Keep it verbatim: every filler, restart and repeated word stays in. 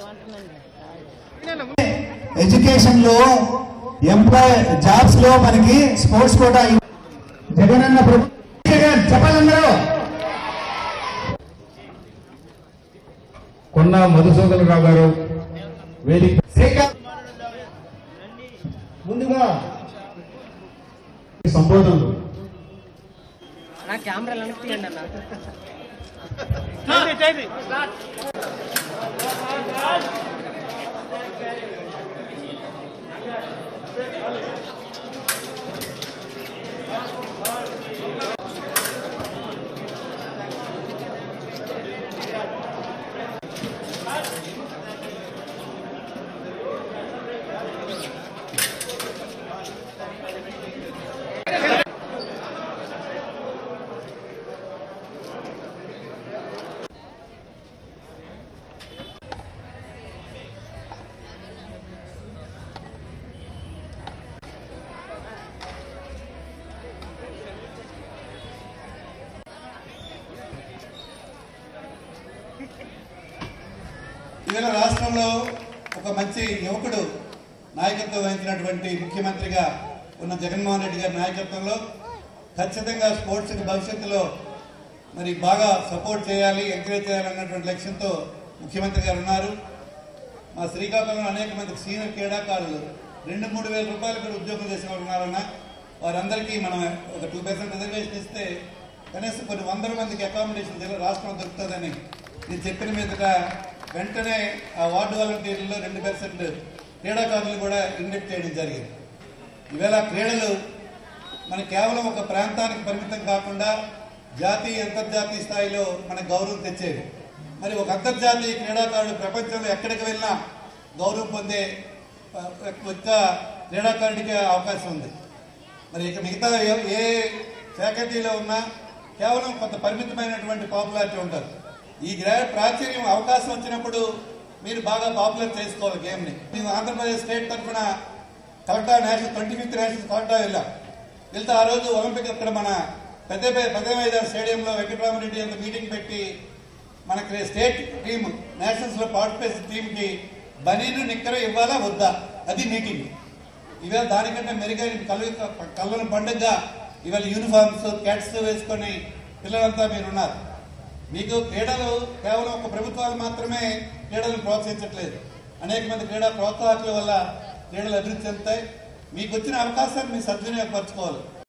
Education లో employee jobs లో మనకి స్పోర్ట్స్ కోటా జగన్ అన్న ప్రభుత్వం చెప్పాలందరూ. కొన్న మధుసూదన్ రావు గారు వేదిక ముందుగా సంబోధనలు కెమెరా తీయండి అన్న. ఇవాళ రాష్ట్రంలో ఒక మంచి యువకుడు నాయకత్వం వహించినటువంటి ముఖ్యమంత్రిగా ఉన్న జగన్మోహన్ రెడ్డి గారి నాయకత్వంలో ఖచ్చితంగా స్పోర్ట్స్కి భవిష్యత్తులో మరి బాగా సపోర్ట్ చేయాలి, ఎంకరేజ్ చేయాలన్నటువంటి లక్ష్యంతో ముఖ్యమంత్రి గారు ఉన్నారు. మా శ్రీకాకుళంలో అనేక మంది సీనియర్ క్రీడాకారులు రెండు మూడు వేల రూపాయలు కూడా ఉద్యోగం చేసిన వాళ్ళు ఉన్నారన్న వారందరికీ మనం ఒక టూ పర్సెంట్ రిజర్వేషన్ ఇస్తే కనీసం కొన్ని వందల మందికి అకామిడేషన్ జిల్లా రాష్ట్రం దొరుకుతుందని నేను చెప్పిన మీదట వెంటనే ఆ వార్డు వాలంటీర్లలో రెండు పర్సెంట్ క్రీడాకారులు కూడా ఇండెక్ట్ చేయడం జరిగింది. ఈవేళ క్రీడలు మన కేవలం ఒక ప్రాంతానికి పరిమితం కాకుండా జాతీయ అంతర్జాతీయ స్థాయిలో మన గౌరవం తెచ్చేది. మరి ఒక అంతర్జాతీయ క్రీడాకారుడు ప్రపంచంలో ఎక్కడికి వెళ్ళినా గౌరవం పొందే ఒక్క క్రీడాకారుడికి అవకాశం ఉంది. మరి ఇక మిగతా ఏ ఫ్యాకల్టీలో ఉన్నా కేవలం కొంత పరిమితమైనటువంటి పాపులారిటీ ఉంటారు. ఈ ప్రాచుర్యం అవకాశం వచ్చినప్పుడు మీరు బాగా పాపులర్ చేసుకోవాలి గేమ్ని. మేము ఆంధ్రప్రదేశ్ స్టేట్ తరఫున కలెక్టా నేషనల్ ట్వంటీ ఫిఫ్త్ నేషనల్ కలెక్టా వెళ్ళాం. వెళ్తే ఆ రోజు ఒలింపిక్ అక్కడ మన పెద్ద పెద్దమైదారు స్టేడియంలో వెంకటరామరెడ్డి అంత మీటింగ్ పెట్టి మనకి స్టేట్ టీమ్ నేషనల్స్ లో పార్టిసిపేషన్ టీమ్ కి బనీను నిక్కర ఇవ్వాలా వద్దా అది మీటింగ్. ఇవాళ దానికంటే మెరుగైన కళ్ళు కళ్ళను పండుగగా ఇవాళ యూనిఫామ్స్ క్యాట్స్ వేసుకొని పిల్లలంతా మీరున్నారు. మీకు క్రీడలు కేవలం ఒక ప్రభుత్వాలు మాత్రమే క్రీడలను ప్రోత్సహించట్లేదు. అనేక మంది క్రీడా ప్రోత్సాహకుల వల్ల క్రీడలు అభివృద్ధి చెందుతాయి. మీకు వచ్చిన అవకాశాన్ని మీరు సద్వినియోగపరచుకోవాలి.